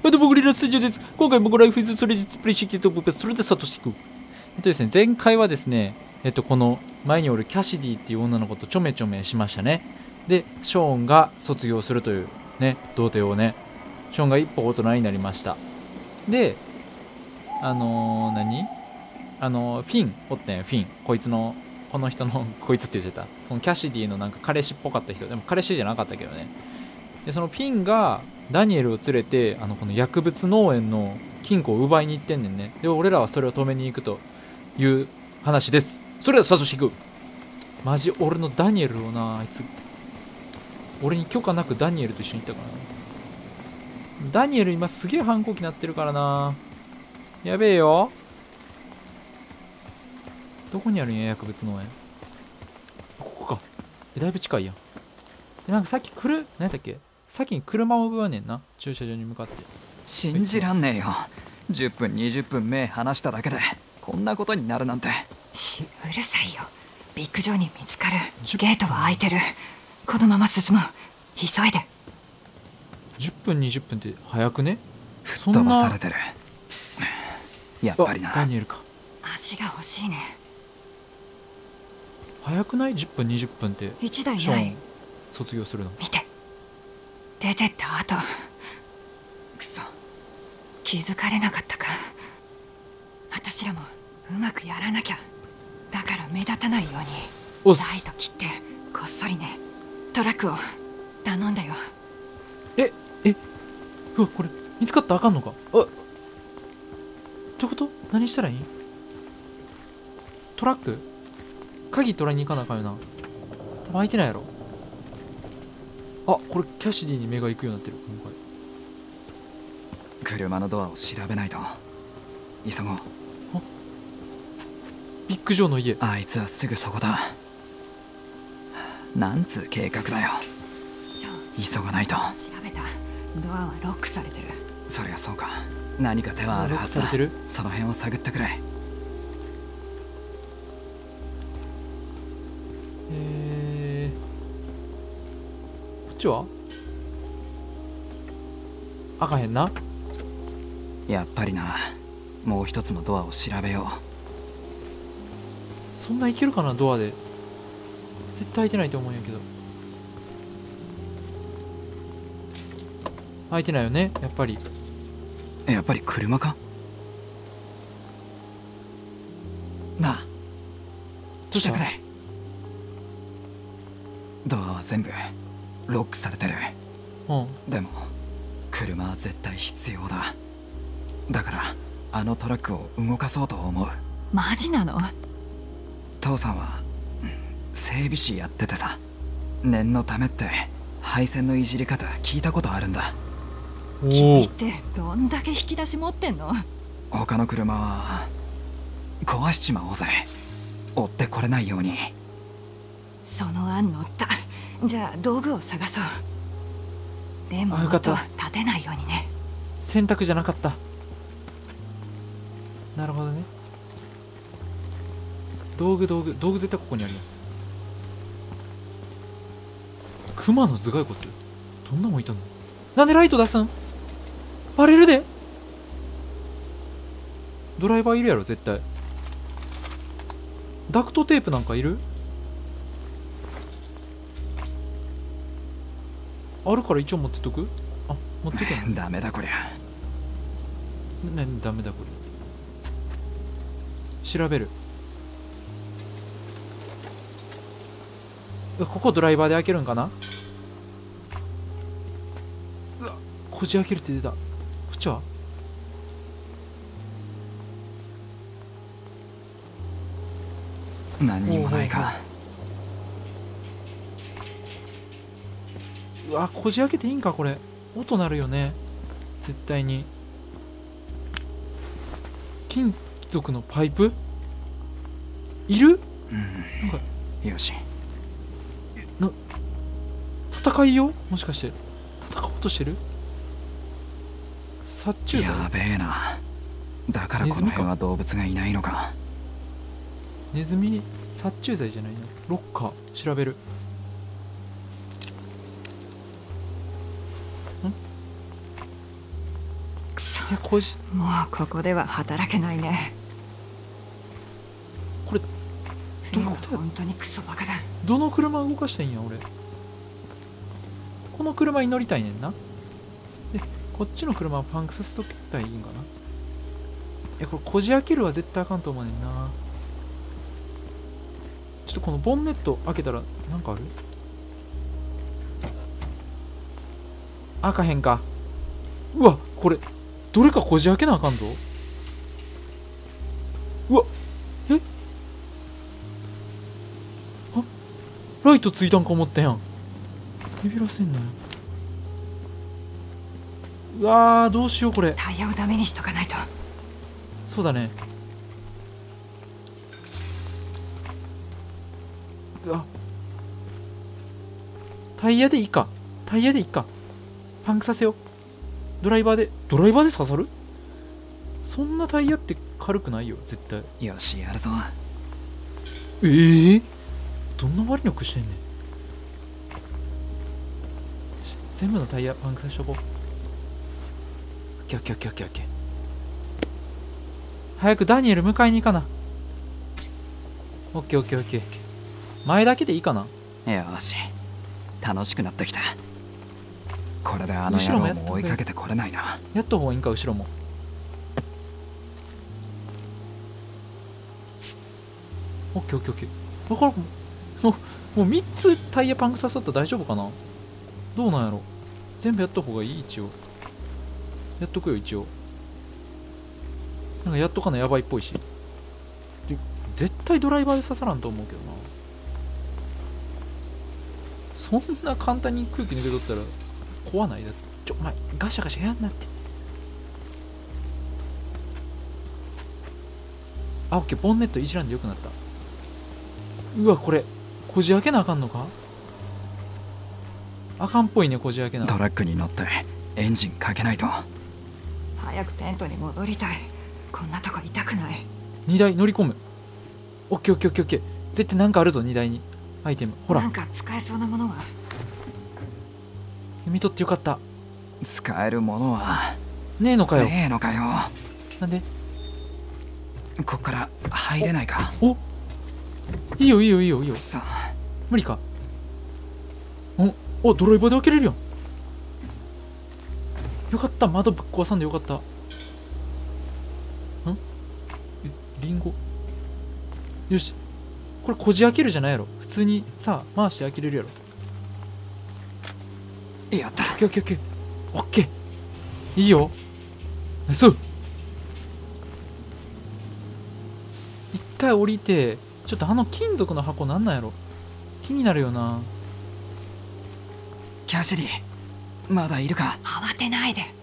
どうもゴリラスタジオです。今回もごライフイズストレージプレイしていきたいと思います。それでサトシ君。ですね、前回はですね、この前におるキャシディっていう女の子とちょめちょめしましたね。で、ショーンが卒業するというね、童貞をね、ショーンが一歩大人になりました。で、フィンおってん、フィン。こいつの、この人の、こいつって言っちゃった。このキャシディのなんか彼氏っぽかった人。でも彼氏じゃなかったけどね。で、そのフィンがダニエルを連れて、この薬物農園の金庫を奪いに行ってんねんね。で、俺らはそれを止めに行くという話です。それではサトシ行く。マジ俺のダニエルをな、あいつ、俺に許可なくダニエルと一緒に行ったからな。ダニエル今すげえ反抗期になってるからな。やべえよ。どこにあるんや、薬物農園。ここか。だいぶ近いやん。で、なんかさっき何やったっけ、先に車を奪わねんな、駐車場に向かって。 信じらんねえよ。10分20分目離しただけでこんなことになるなんて。 うるさいよ。ビッグジョーに見つかる。ゲートは開いてる。このまま進もう。急いで。 10分20分って早くね。 吹っ飛ばされてる。やっぱりな。 ダニエルか。 足が欲しいね。 早くない？ 10 分20分って 1台ない。 卒業するの見て。出てった後、 くそ、 気づかれなかったか。私らもうまくやらなきゃ。だから目立たないようにおっす。 ライト切ってこっそりね。トラックを頼んだよ。 うわ、これ見つかったらあかんのか。どういうこと？何したらいい？トラック鍵取りに行かなあかんよな。多分開いてないやろ。あ、これキャシディに目が行くようになってる。今回車のドアを調べないと。急ごう。 ビッグジョーの家。 あいつはすぐそこだ。なんつう計画だよ。急がないと。 調べた。ドアはロックされてる。 そりゃそうか。何か手はあるはずだ。 ロックされてる。 その辺を探ってくれ。 こっちは開かへんな。 やっぱりな。もう一つのドアを調べよそんないけるかな、ドアで。絶対開いてないと思うんやけど。開いてないよね、やっぱり。 やっぱり車かなあ。 どうした？ 来てくれ。ドアは全部ロックされてる。でも車は絶対必要だ。だからあのトラックを動かそうと思う。 マジなの？ 父さんは整備士やっててさ、念のためって配線のいじり方聞いたことあるんだ。 君ってどんだけ引き出し持ってんの？ 他の車は壊しちまおうぜ。追ってこれないように。 その案乗った。じゃあ道具を探そう。でも音立てないようにね。 選択じゃなかった。なるほどね。道具絶対ここにあるよ。熊の頭蓋骨、どんなもんいたの？なんでライト出すん？バレるで。ドライバーいるやろ絶対。ダクトテープなんかいる？あるから一応持ってとく？あ、持ってけん。 ダメだこりゃ。 ダメだこれ。調べる。ここドライバーで開けるんかな。うわ、こじ開けるって出た。こっちは何にもないか。 うわ、こじ開けていいんかこれ。音鳴るよね絶対に。金属のパイプいる？なんかよし。 戦いよ？もしかして戦おうとしてる？殺虫剤？ やべえな。だからこの辺は動物がいないのか。 ネズミ殺虫剤じゃないな。ロッカー調べる。 もうここでは働けないね。 これどこだ。 本当にクソバカだ。 どの車動かしたいんや俺。この車に乗りたいねんな。でこっちの車はパンクさせときたいんかな。これこじ開けるは絶対あかんと思うねんな。ちょっとこのボンネット開けたらなんかある？開かへんか。うわこれどれかこじ開けなあかんぞ。うわあライトついたんか思ったやん。ビビらせんなよ。うわーどうしようこれ。 タイヤをダメにしとかないと。 そうだね。うわタイヤでいいか。タイヤでいいか。パンクさせよう。ドライバーで刺さる？そんなタイヤって軽くないよ絶対。 よしやるぞ。 どんな割力してんねん。全部のタイヤパンクさせとこう。オッケーオッケーオッケーオッケーオッケー。早くダニエル迎えに行かな。オッケーオッケーオッケー。前だけでいいかな。 よし楽しくなってきた。これであの野郎も追いかけてこれないな。 やった方がいいんか後ろも。オッケーオッケーオッケー。だからもう3つタイヤパンクさせたら大丈夫かな。どうなんやろ。全部やった方がいい。一応やっとくよ。一応なんかやっとかなやばいっぽいし。で絶対ドライバーで刺さらんと思うけどな。そんな簡単に空気抜け取ったら怖ない？だってお前ガシャガシャやんなって。あ、オッケー。ボンネットいじらんでよくなった。うわこれこじ開けなあかんのか。あかんっぽいねこじ開けな。 トラックに乗ってエンジンかけないと。 早くテントに戻りたい。こんなとこ痛くない。 荷台乗り込む。オッケーオッケーオッケーオッケー。絶対なんかあるぞ荷台に。アイテムほら。 なんか使えそうなものは。 見とってよかった。 使えるものはねえのかよ。 ねえのかよ。 なんでこっから入れないか。 おいいよいいよいいよいいよ。 さあ無理か。おドライバーで開けれるやん。よかった。窓ぶっ壊さんでよかった。リンゴ。よしこれこじ開けるじゃないやろ。普通にさ回して開けれるやろ。 やった。 オッケーオッケーオッケーオッケー。いいよ。そう。一回降りてちょっと金属の箱なんなんやろ。気になるよな。 キャシディまだいるか。 慌てないで。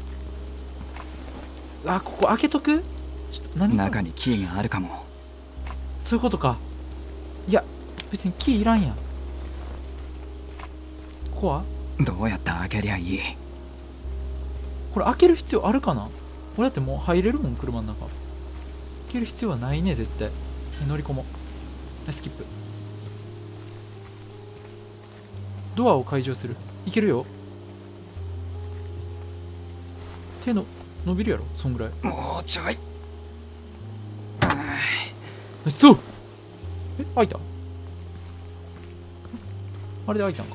あここ開けとく。ちょっと何中にキーがあるかも。 そういうことか。いや別にキーいらんやん。ここはどうやって開けりゃいい。 これ開ける必要あるかな。俺だってもう入れるもん車の中。開ける必要はないね絶対。乗り込もう。スキップ。ドアを解錠する。いけるよ。手の伸びるやろそんぐらい。 もうちょい。 そう。開いた。あれで開いたんか。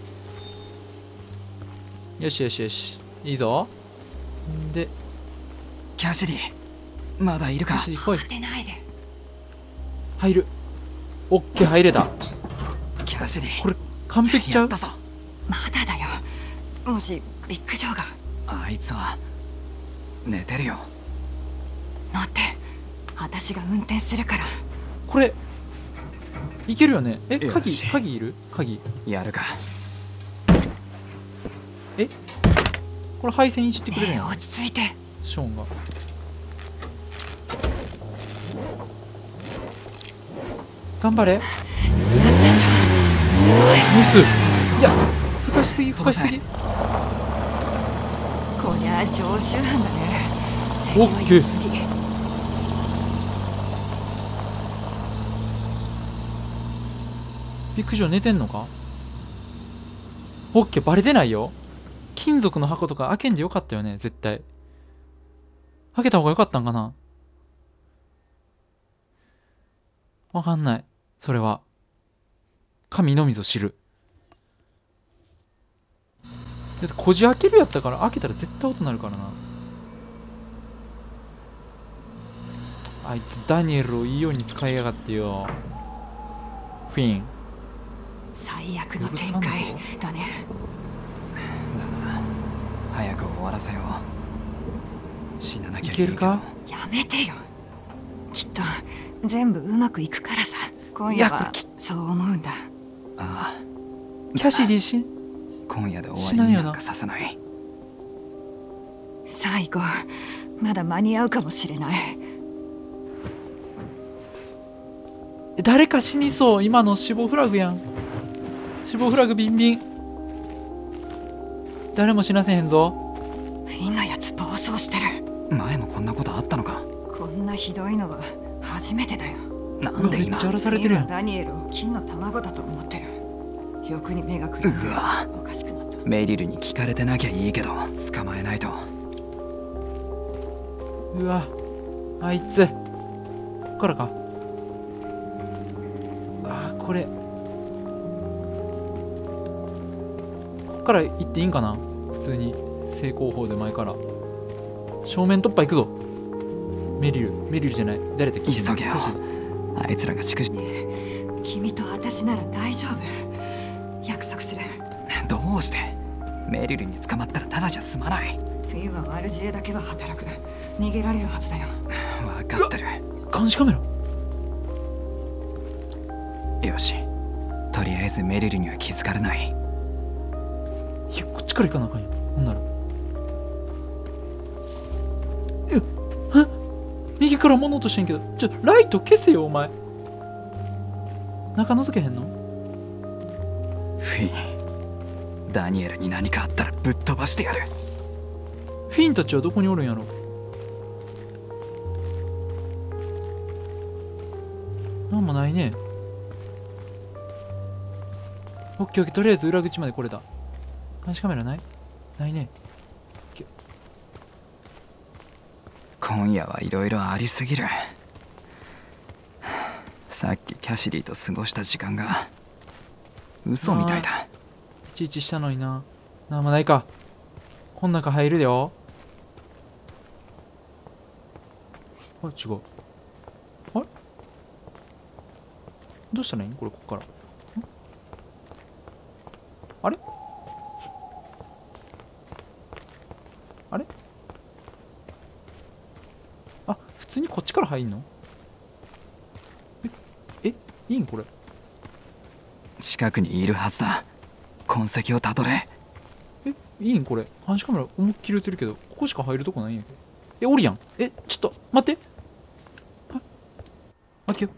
よしよしよしいいぞ。でキャシディまだいるか。 来い。 慌てないで。 入る。オッケー入れた。 キャシディこれ完璧ちゃう。 やったぞ。 まだだよ。もしビッグジョーが。 あいつは寝てるよ。 乗って。私が運転するから。 これいけるよね。 よし鍵いる。鍵やるか。 これ配線いじってくれるねえやん。 落ち着いて。 ショーンが頑張れ。 なんでしょ。すごい。 ミス。いやふかしすぎふかしすぎ。 こりゃ常習犯だね。 オッケー。 敵は良すぎ。 ビッグジョー寝てんのか。オッケーバレてないよ。金属の箱とか開けんでよかったよね絶対。 開けた方が良かったんかな。わかんない。それは神のみぞ知る。だってこじ開けるやったから、開けたら絶対音鳴るからな。あいつダニエルをいいように使いやがってよ。フィン、 最悪の展開だね。 だな、早く終わらせよう。死ななきゃいいけど。 いけるか。 やめてよ。きっと全部うまくいくからさ。今夜はそう思うんだ。 ああ、 キャシディし今夜で終わりになんかさせない。 最後まだ間に合うかもしれない。 誰か死にそう。今の死亡フラグやん。死亡フラグビンビン。誰も死なせへんぞ。 フィンのやつ暴走してる。 前もこんなことあったのか。 こんなひどいのは初めてだよ。 なんで今めっちゃ荒らされてるやん。 ダニエルを金の卵だと思ってる。欲に目がくらんでうわ、 おかしくなった。 メリルに聞かれてなきゃいいけど捕まえないと。 うわ、あいつこっからか。あー、これこっから行っていいんかな。普通に正攻法で前から正面突破行くぞ。メリルじゃない、誰だっけ。 急げよ、あいつらがしくじ。 君と私なら大丈夫。約束する。 どうして。メリルに捕まったらただじゃ済まない。 フィンはワルジエだけは働く。逃げられるはずだよ。 分かってる。 監視カメラ。 よし、とりあえずメリルには気づかれない。 いや、こっちから行かなあかんやん。ほんなら右から物音してんけど、ライト消せよお前。中覗けへんの。 フィン、ダニエルに何かあったらぶっ飛ばしてやる。 フィンたちはどこにおるんやろ。なんもないね。オッケーオッケー、とりあえず裏口まで来れた。監視カメラないね。 今夜はいろいろありすぎる。さっきキャシディと過ごした時間が嘘みたいだ。 いちいちしたのにな。なんもないか。こん中入るよ。あ、違う。あれどうしたらいいんこれ。こっからあれあれ。あ、普通にこっちから入んの。いいんこれ。 近くにいるはずだ。痕跡をたどれ。 いいんこれ。監視カメラ思いっきり映るけど、ここしか入るとこないんやけど。おるやん。ちょっと待って。開けよ。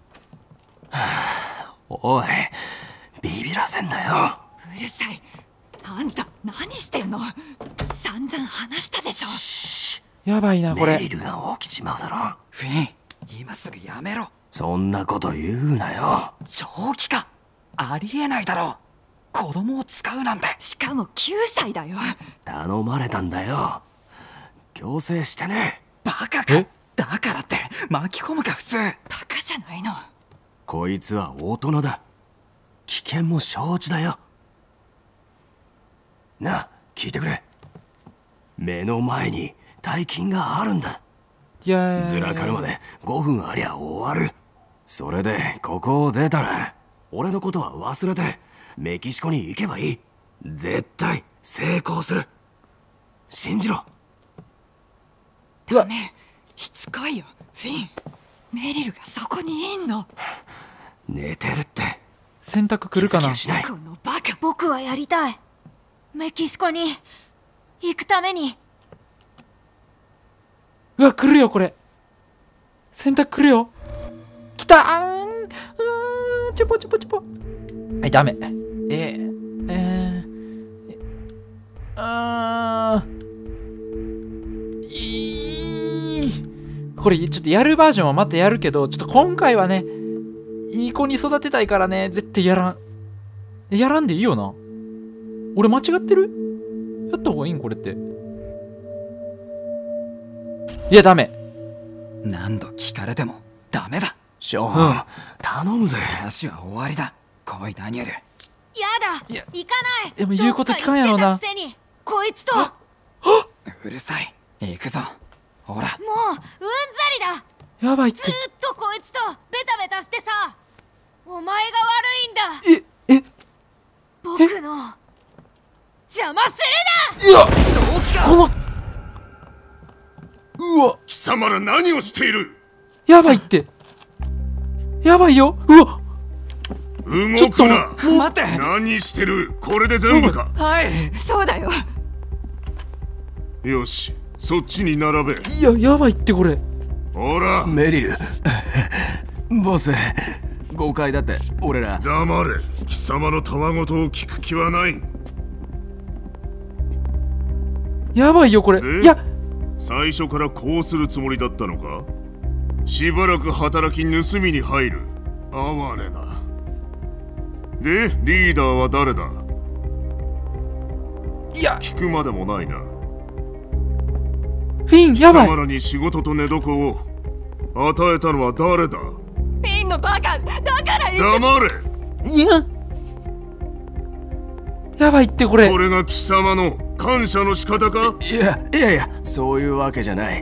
おい、ビビらせんなよ。 うるさい。あんた何してんの。散々話したでしょ。やばいなこれ。 メリルが起きちまうだろ。 フィン、今すぐやめろ。 そんなこと言うなよ。 正気か。ありえないだろう。子供を使うなんて。 しかも9歳だよ。 頼まれたんだよ。強制してね。 バカか。だからって巻き込むか普通。 バカじゃないの。 こいつは大人だ。危険も承知だよ。なあ、聞いてくれ。目の前に大金があるんだ。ずらかるまで5分ありゃ終わる。それでここを出たら俺のことは忘れてメキシコに行けばいい。絶対成功する。信じろ。 ダメ。しつこいよフィン。メリルがそこにいんの。 寝てるって。 選択来るかな。 このバカ。 僕はやりたい。メキシコに行くために。 うわ、来るよこれ。選択来るよ。来た。チョポチョポチョポ。はい、ダメ。これちょっとやるバージョンはまたやるけど、ちょっと今回はね、いい子に育てたいからね、絶対やらん。やらんでいいよな。俺間違ってる？やった方がいいんこれって。 いやダメ。 何度聞かれてもダメだ。 ショーン、頼むぜ。 話は終わりだ。来いダニエル。 やだ、行かない。 でも言うこと聞かんやろな。 どっか行ってたくせにこいつと。 うるさい。行くぞ。ほら。 もううんざりだ。 やばいって。 ずーっとこいつとベタベタしてさ。お前が悪いんだ。僕の邪魔するな。 いや、このうわ、 貴様ら何をしている。 やばいって。やばいよ。うわ、 動くな。 待って。 何してる。これで全部か。 はい。 そうだよ。 よし、そっちに並べ。 いや、やばいってこれ。 ほらメリルボス、誤解だって俺ら。 黙れ。貴様のたわごとを聞く気はない。 やばいよこれ。いや、 最初からこうするつもりだったのか。しばらく働き盗みに入る。哀れな。で、リーダーは誰だ。 いや、 聞くまでもないな。 フィン、やばい。 貴様らに仕事と寝床を与えたのは誰だ。 ピンのバカだから黙れ。 いや、やばいってこれ。 これが貴様の感謝の仕方か。 いやそういうわけじゃない。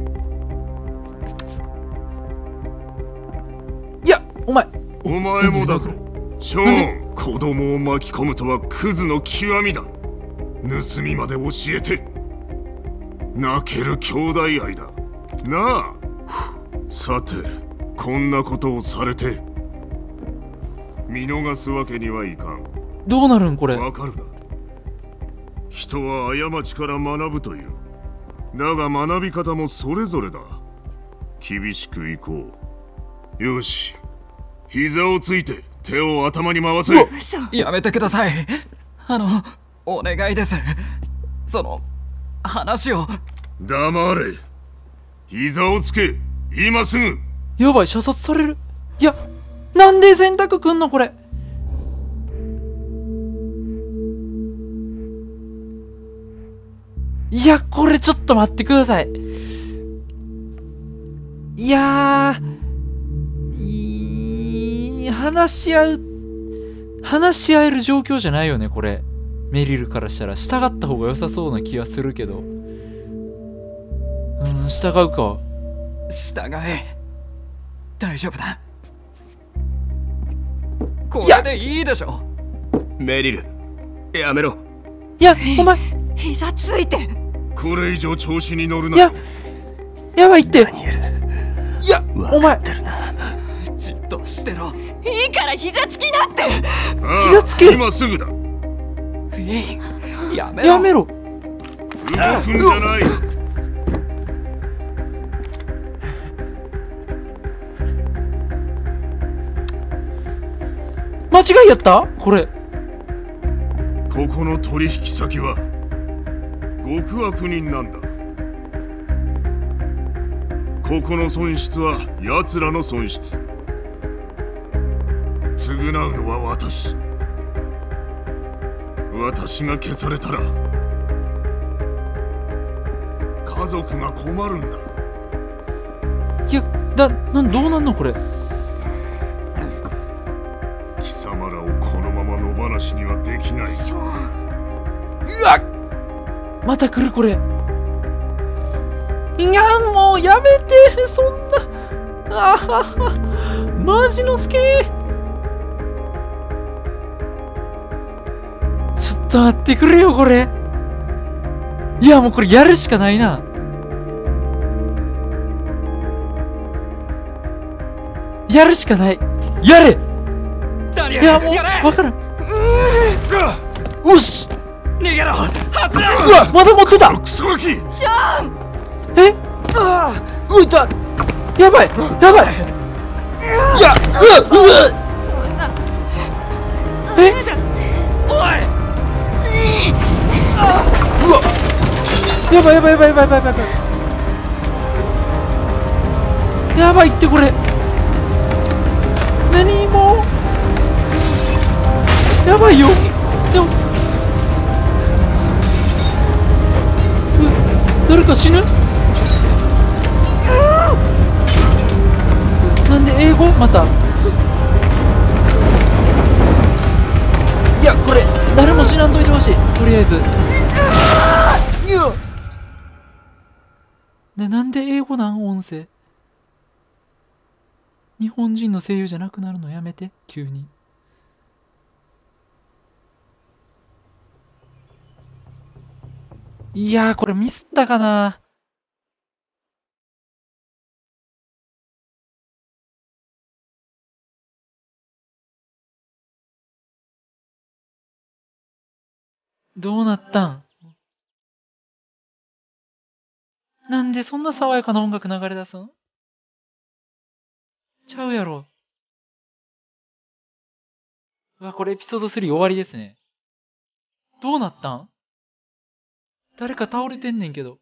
いや、お前もだぞショーン。子供を巻き込むとはクズの極みだ。盗みまで教えて泣ける兄弟愛だなあ。さて、こんなことをされて見逃すわけにはいかん。 どうなるんこれ。 わかるな。人は過ちから学ぶという。だが学び方もそれぞれだ。厳しくいこう。よし、膝をついて手を頭に回せ。 やめてください。お願いです。その話を。 黙れ。膝をつけ、今すぐ。 やばい、射殺される。いや、なんで選択くんのこれ。いや、これちょっと待ってください。いや話し合える状況じゃないよねこれ。メリルからしたら従った方が良さそうな気がするけど。従うか。 従え。大丈夫だ。これでいいでしょ。 メリル、やめろ。 いや、お前膝ついて。 これ以上調子に乗るな。 いや、やばいって。 ダニエル、 いや、お前じっとしてろ。 いいから膝つきなって。 膝つけ。 今すぐだ。 フィン、やめろ。 やめろ。 動くんじゃない。 間違いやったこれ。 ここの取引先は極悪人なんだ。ここの損失は奴らの損失。償うのは私が消されたら家族が困るんだ。 いや、どうなんのこれ。 貴様らをこのまま野放しにはできない。 うわっ、また来るこれ。いや、もうやめて、そんな。あはは、マジのスケー。ちょっと待ってくれよこれ。いや、もうこれやるしかないな。やるしかない。やれ。いや、もう分からん。よし、 逃げろ。外れ。 うわ、まだ持ってた。 クソガキ。 ショーン。 え、ういた。やばいやばい。いや、 そんな。 え、 おい。 うわ、やばいやばいやばいやばいやばいやばいやばいってこれ。何もうやばいよ。でも誰か死ぬ。 なんで英語また。いやこれ誰も死なんといてほしい、とりあえず。ね、なんで英語なん音声。日本人の声優じゃなくなるのやめて、急に。いやーこれミスったかな。どうなったん。なんでそんな爽やかな音楽流れ出すん。ちゃうやろ。うわ、これエピソード3終わりですね。どうなったん。誰か倒れてんねんけど。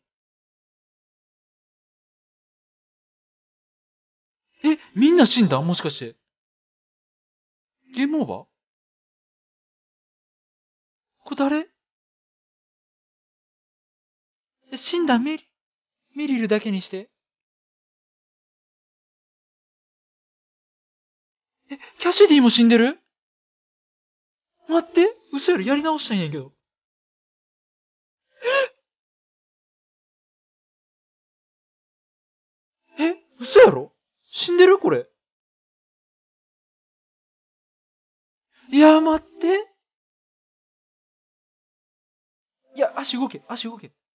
え、みんな死んだもしかして。ゲームオーバー。これ誰。死んだメリルだけにして。キャシディも死んでる。待って、嘘やろ、やり直したんやけど。嘘やろ。死んでるこれ。いや、待って。いや、足動け。あ、フ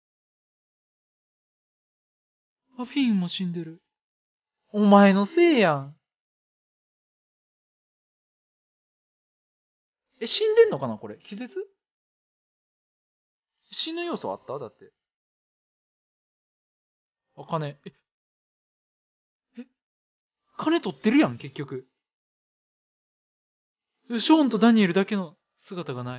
ィンも死んでる。お前のせいやん。死んでんのかなこれ。気絶。死ぬ要素あっただって。金。金取ってるやん、結局。ショーンとダニエルだけの姿がない。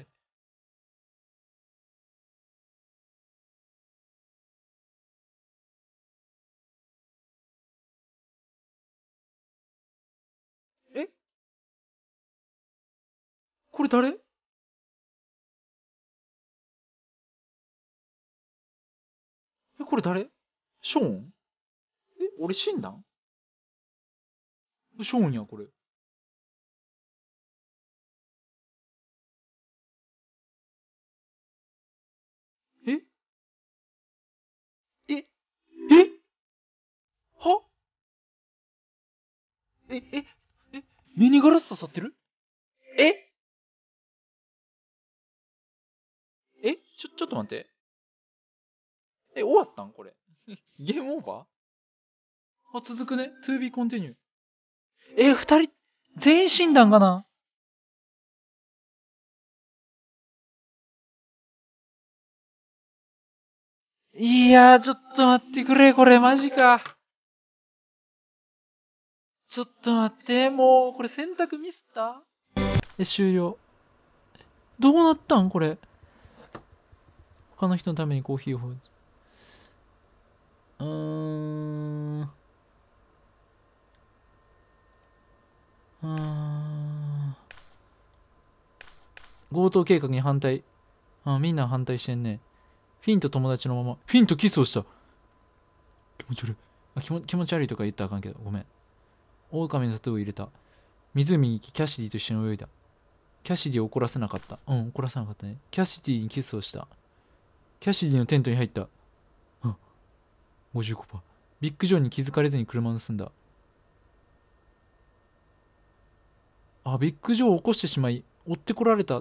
これ誰。これ誰。ショーン。俺死んだん。ショーンや、これ。は。目にガラス刺さってる。ちょっと待って。終わったんこれ。ゲームオーバー。続くね。to be continue。二人、全員死んだんかな。いやー、ちょっと待ってくれ、これマジか。ちょっと待って、もう、これ選択ミスった。終了。どうなったんこれ。他の人のためにコーヒーを放つ。強盗計画に反対。みんな反対してんね。フィンと友達のまま。フィンとキスをした。気持ち悪い。気持ち悪いとか言ったらあかんけど、ごめん。狼のタトゥーを入れた。湖に行き、キャシディと一緒に泳いだ。キャシディを怒らせなかった。怒らせなかったね。キャシディにキスをした。キャシディのテントに入った。55%。ビッグジョーに気づかれずに車を盗んだ。ビッグジョーを起こしてしまい、追ってこられた。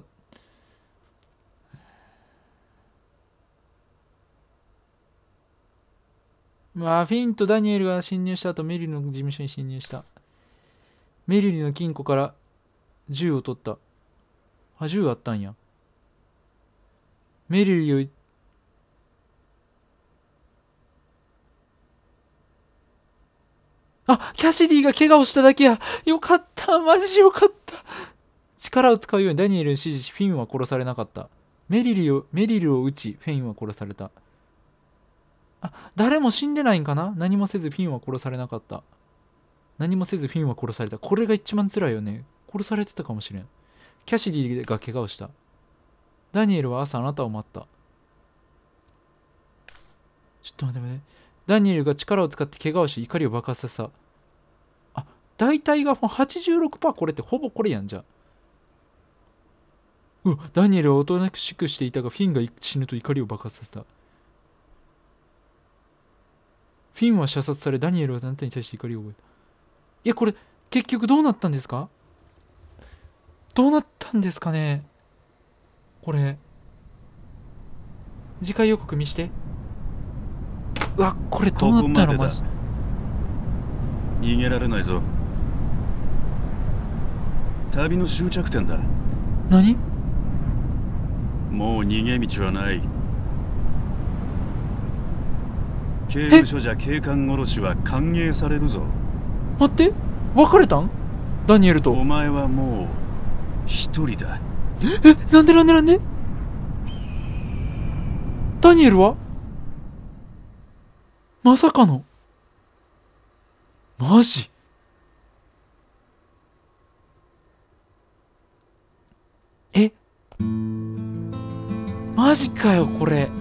フィンとダニエルが侵入した後、メリルの事務所に侵入した。メリルの金庫から銃を取った。銃あったんや。メリルよりキャシディが怪我をしただけや。よかった。マジよかった。力を使うようにダニエルに指示し、フィンは殺されなかった。メリルを撃ち、フィンは殺された。誰も死んでないんかな。何もせずフィンは殺されなかった。何もせずフィンは殺された。これが一番辛いよね。殺されてたかもしれん。キャシディが怪我をした。ダニエルは朝あなたを待った。ちょっと待って。ダニエルが力を使って怪我をし、怒りを爆発させた。 大体がもう 86% これってほぼこれやんじゃ。ダニエルはおとなしくしていたがフィンが死ぬと怒りを爆発させた。フィンは射殺され、ダニエルはあなたに対して怒りを覚えた。いやこれ結局どうなったんですか？どうなったんですかねこれ。次回予告見して。うわ、これどうなったのマジ。 逃げられないぞ。旅の終着点だ。 何？ もう逃げ道はない。刑務所じゃ警官殺しは歓迎されるぞ。 待って、別れたん？ダニエルと。 お前はもう一人だ。 なんでダニエルはまさかの。マジ？マジかよこれ。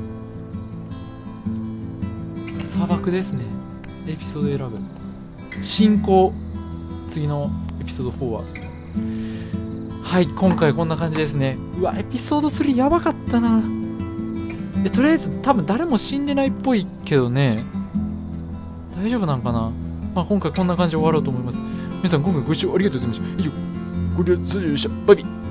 砂漠ですね。エピソード選ぶ。進行。次のエピソード4は。はい、今回こんな感じですね。うわ、エピソード3やばかったな。とりあえず多分誰も死んでないっぽいけどね。大丈夫なんかな。まあ今回こんな感じで終わろうと思います。皆さん今回ご視聴ありがとうございました。以上、ご了承でした。バイビー。